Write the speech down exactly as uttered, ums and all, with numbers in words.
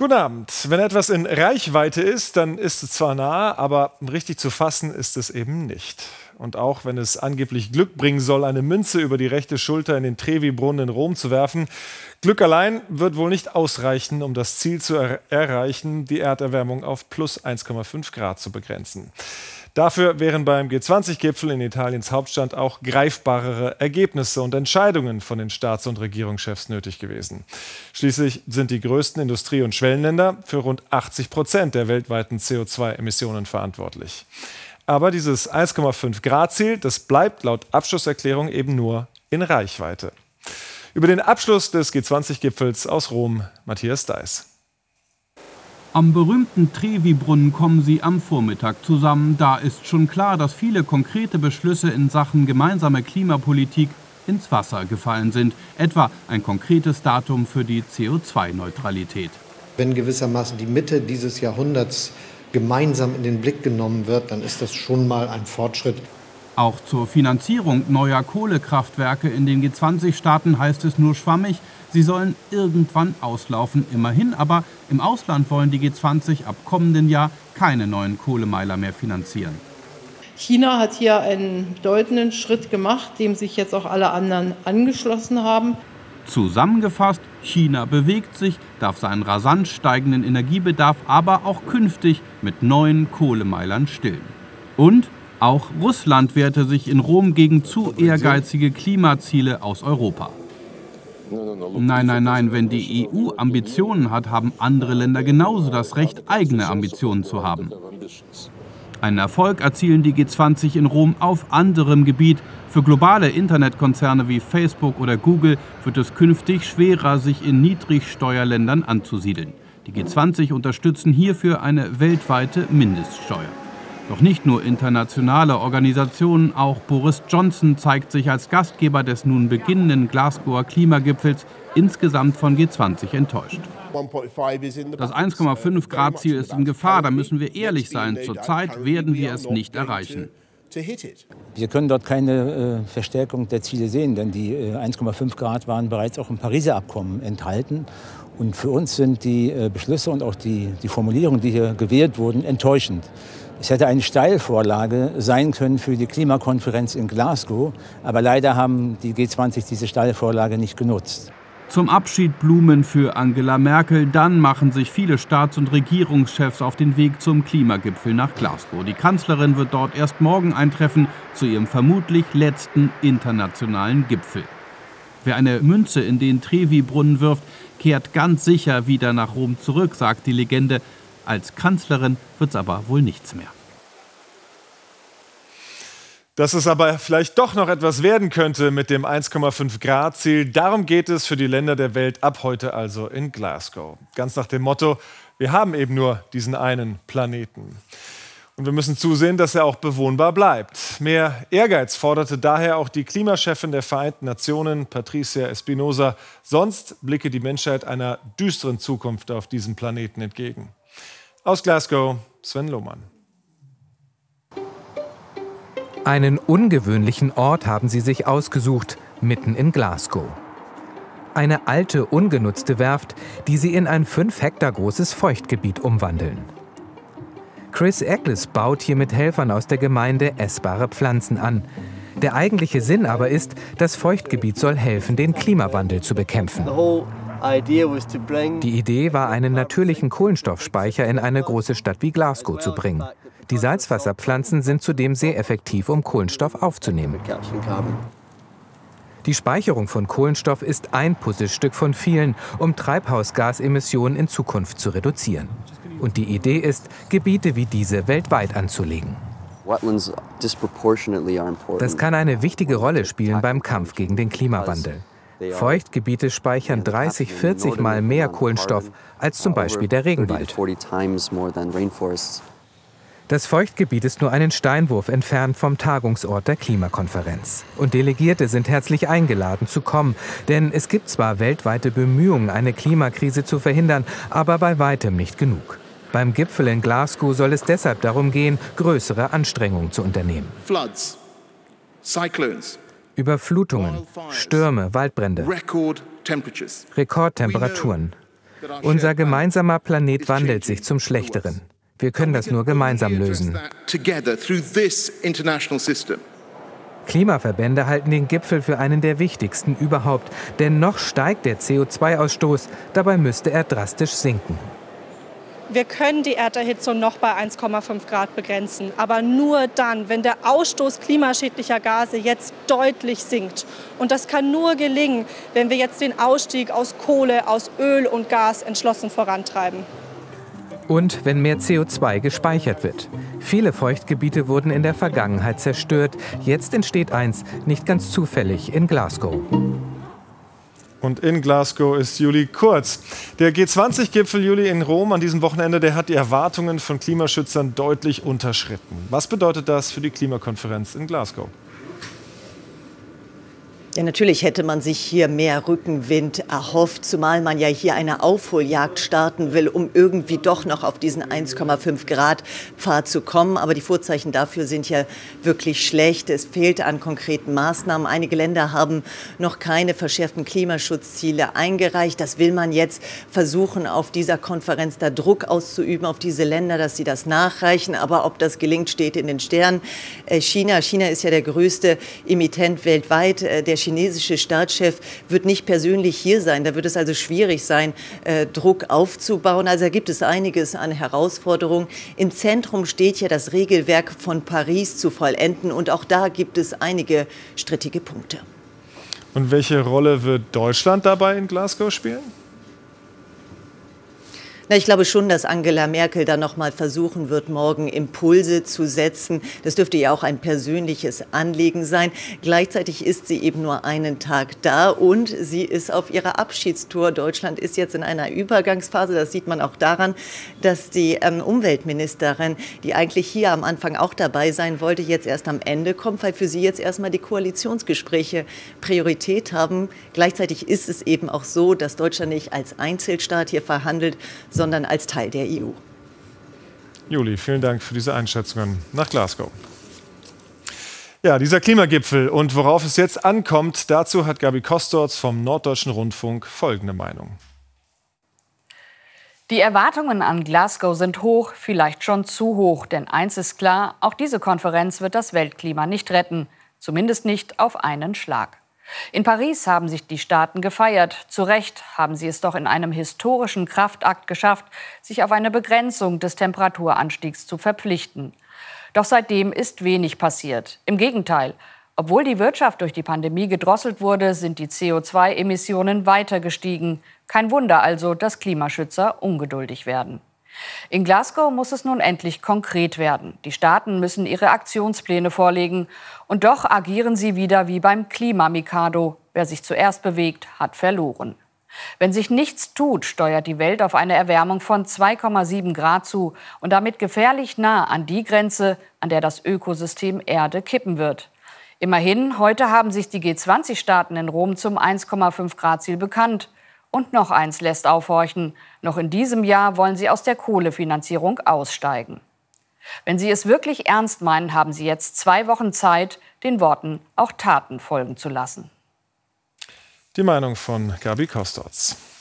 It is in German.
Guten Abend. Wenn etwas in Reichweite ist, dann ist es zwar nah, aber richtig zu fassen ist es eben nicht. Und auch wenn es angeblich Glück bringen soll, eine Münze über die rechte Schulter in den Trevi-Brunnen in Rom zu werfen, Glück allein wird wohl nicht ausreichen, um das Ziel zu er erreichen, die Erderwärmung auf plus eins Komma fünf Grad zu begrenzen. Dafür wären beim G zwanzig Gipfel in Italiens Hauptstadt auch greifbarere Ergebnisse und Entscheidungen von den Staats- und Regierungschefs nötig gewesen. Schließlich sind die größten Industrie- und Schwellenländer für rund achtzig Prozent der weltweiten C O zwei Emissionen verantwortlich. Aber dieses eins Komma fünf Grad Ziel, das bleibt laut Abschlusserklärung eben nur in Reichweite. Über den Abschluss des G zwanzig Gipfels aus Rom, Matthias Deiß. Am berühmten Trevi-Brunnen kommen sie am Vormittag zusammen. Da ist schon klar, dass viele konkrete Beschlüsse in Sachen gemeinsame Klimapolitik ins Wasser gefallen sind. Etwa ein konkretes Datum für die C O zwei Neutralität. Wenn gewissermaßen die Mitte dieses Jahrhunderts gemeinsam in den Blick genommen wird, dann ist das schon mal ein Fortschritt. Auch zur Finanzierung neuer Kohlekraftwerke in den G zwanzig Staaten heißt es nur schwammig. Sie sollen irgendwann auslaufen, immerhin. Aber im Ausland wollen die G zwanzig ab kommenden Jahr keine neuen Kohlemeiler mehr finanzieren. China hat hier einen bedeutenden Schritt gemacht, dem sich jetzt auch alle anderen angeschlossen haben. Zusammengefasst, China bewegt sich, darf seinen rasant steigenden Energiebedarf aber auch künftig mit neuen Kohlemeilern stillen. Und auch Russland wehrte sich in Rom gegen zu ehrgeizige Klimaziele aus Europa. Nein, nein, nein, wenn die E U Ambitionen hat, haben andere Länder genauso das Recht, eigene Ambitionen zu haben. Einen Erfolg erzielen die G zwanzig in Rom auf anderem Gebiet. Für globale Internetkonzerne wie Facebook oder Google wird es künftig schwerer, sich in Niedrigsteuerländern anzusiedeln. Die G zwanzig unterstützen hierfür eine weltweite Mindeststeuer. Doch nicht nur internationale Organisationen, auch Boris Johnson zeigt sich als Gastgeber des nun beginnenden Glasgower Klimagipfels insgesamt von G zwanzig enttäuscht. Das eins Komma fünf Grad Ziel ist in Gefahr, da müssen wir ehrlich sein. Zurzeit werden wir es nicht erreichen. Wir können dort keine äh, Verstärkung der Ziele sehen, denn die äh, eins Komma fünf Grad waren bereits auch im Pariser Abkommen enthalten. Und für uns sind die äh, Beschlüsse und auch die, die Formulierungen, die hier gewählt wurden, enttäuschend. Es hätte eine Steilvorlage sein können für die Klimakonferenz in Glasgow, aber leider haben die G zwanzig diese Steilvorlage nicht genutzt. Zum Abschied Blumen für Angela Merkel, dann machen sich viele Staats- und Regierungschefs auf den Weg zum Klimagipfel nach Glasgow. Die Kanzlerin wird dort erst morgen eintreffen, zu ihrem vermutlich letzten internationalen Gipfel. Wer eine Münze in den Trevi-Brunnen wirft, kehrt ganz sicher wieder nach Rom zurück, sagt die Legende. Als Kanzlerin wird's aber wohl nichts mehr. Dass es aber vielleicht doch noch etwas werden könnte mit dem eins Komma fünf Grad Ziel, darum geht es für die Länder der Welt ab heute also in Glasgow. Ganz nach dem Motto, wir haben eben nur diesen einen Planeten. Und wir müssen zusehen, dass er auch bewohnbar bleibt. Mehr Ehrgeiz forderte daher auch die Klimachefin der Vereinten Nationen, Patricia Espinosa. Sonst blicke die Menschheit einer düsteren Zukunft auf diesem Planeten entgegen. Aus Glasgow, Sven Lohmann. Einen ungewöhnlichen Ort haben sie sich ausgesucht, mitten in Glasgow. Eine alte, ungenutzte Werft, die sie in ein fünf Hektar großes Feuchtgebiet umwandeln. Chris Eccles baut hier mit Helfern aus der Gemeinde essbare Pflanzen an. Der eigentliche Sinn aber ist, das Feuchtgebiet soll helfen, den Klimawandel zu bekämpfen. Die Idee war, einen natürlichen Kohlenstoffspeicher in eine große Stadt wie Glasgow zu bringen. Die Salzwasserpflanzen sind zudem sehr effektiv, um Kohlenstoff aufzunehmen. Die Speicherung von Kohlenstoff ist ein Puzzlestück von vielen, um Treibhausgasemissionen in Zukunft zu reduzieren. Und die Idee ist, Gebiete wie diese weltweit anzulegen. Das kann eine wichtige Rolle spielen beim Kampf gegen den Klimawandel. Feuchtgebiete speichern dreißig, vierzig Mal mehr Kohlenstoff als zum Beispiel der Regenwald. Das Feuchtgebiet ist nur einen Steinwurf entfernt vom Tagungsort der Klimakonferenz. Und Delegierte sind herzlich eingeladen zu kommen, denn es gibt zwar weltweite Bemühungen, eine Klimakrise zu verhindern, aber bei weitem nicht genug. Beim Gipfel in Glasgow soll es deshalb darum gehen, größere Anstrengungen zu unternehmen. Floods, cyclones, Überflutungen, Stürme, Waldbrände, Rekordtemperaturen. Unser gemeinsamer Planet wandelt sich zum Schlechteren. Wir können das nur gemeinsam lösen. Klimaverbände halten den Gipfel für einen der wichtigsten überhaupt. Denn noch steigt der C O zwei Ausstoß. Dabei müsste er drastisch sinken. Wir können die Erderhitzung noch bei eins Komma fünf Grad begrenzen, aber nur dann, wenn der Ausstoß klimaschädlicher Gase jetzt deutlich sinkt. Und das kann nur gelingen, wenn wir jetzt den Ausstieg aus Kohle, aus Öl und Gas entschlossen vorantreiben. Und wenn mehr C O zwei gespeichert wird. Viele Feuchtgebiete wurden in der Vergangenheit zerstört. Jetzt entsteht eins, nicht ganz zufällig, in Glasgow. Und in Glasgow ist Juli Kurz. Der G zwanzig Gipfel, Juli, in Rom an diesem Wochenende, der hat die Erwartungen von Klimaschützern deutlich unterschritten. Was bedeutet das für die Klimakonferenz in Glasgow? Ja, natürlich hätte man sich hier mehr Rückenwind erhofft, zumal man ja hier eine Aufholjagd starten will, um irgendwie doch noch auf diesen eins Komma fünf Grad Pfad zu kommen. Aber die Vorzeichen dafür sind ja wirklich schlecht. Es fehlt an konkreten Maßnahmen. Einige Länder haben noch keine verschärften Klimaschutzziele eingereicht. Das will man jetzt versuchen, auf dieser Konferenz da Druck auszuüben auf diese Länder, dass sie das nachreichen. Aber ob das gelingt, steht in den Sternen. China, China ist ja der größte Emittent weltweit. Der chinesische Staatschef wird nicht persönlich hier sein. Da wird es also schwierig sein, äh, Druck aufzubauen. Also da gibt es einiges an Herausforderungen. Im Zentrum steht ja das Regelwerk von Paris zu vollenden. Und auch da gibt es einige strittige Punkte. Und welche Rolle wird Deutschland dabei in Glasgow spielen? Na, ich glaube schon, dass Angela Merkel da noch mal versuchen wird, morgen Impulse zu setzen. Das dürfte ja auch ein persönliches Anliegen sein. Gleichzeitig ist sie eben nur einen Tag da und sie ist auf ihrer Abschiedstour. Deutschland ist jetzt in einer Übergangsphase. Das sieht man auch daran, dass die ähm, Umweltministerin, die eigentlich hier am Anfang auch dabei sein wollte, jetzt erst am Ende kommt, weil für sie jetzt erstmal die Koalitionsgespräche Priorität haben. Gleichzeitig ist es eben auch so, dass Deutschland nicht als Einzelstaat hier verhandelt, sondern als Teil der E U. Juli, vielen Dank für diese Einschätzungen nach Glasgow. Ja, dieser Klimagipfel und worauf es jetzt ankommt, dazu hat Gabi Kostorz vom Norddeutschen Rundfunk folgende Meinung. Die Erwartungen an Glasgow sind hoch, vielleicht schon zu hoch. Denn eins ist klar, auch diese Konferenz wird das Weltklima nicht retten. Zumindest nicht auf einen Schlag. In Paris haben sich die Staaten gefeiert. Zu Recht haben sie es doch in einem historischen Kraftakt geschafft, sich auf eine Begrenzung des Temperaturanstiegs zu verpflichten. Doch seitdem ist wenig passiert. Im Gegenteil, obwohl die Wirtschaft durch die Pandemie gedrosselt wurde, sind die C O zwei Emissionen weiter gestiegen. Kein Wunder also, dass Klimaschützer ungeduldig werden. In Glasgow muss es nun endlich konkret werden. Die Staaten müssen ihre Aktionspläne vorlegen. Und doch agieren sie wieder wie beim Klimamikado. Wer sich zuerst bewegt, hat verloren. Wenn sich nichts tut, steuert die Welt auf eine Erwärmung von zwei Komma sieben Grad zu und damit gefährlich nah an die Grenze, an der das Ökosystem Erde kippen wird. Immerhin, heute haben sich die G zwanzig Staaten in Rom zum eins Komma fünf Grad Ziel bekannt. Und noch eins lässt aufhorchen. Noch in diesem Jahr wollen sie aus der Kohlefinanzierung aussteigen. Wenn sie es wirklich ernst meinen, haben sie jetzt zwei Wochen Zeit, den Worten auch Taten folgen zu lassen. Die Meinung von Gabi Kostorz.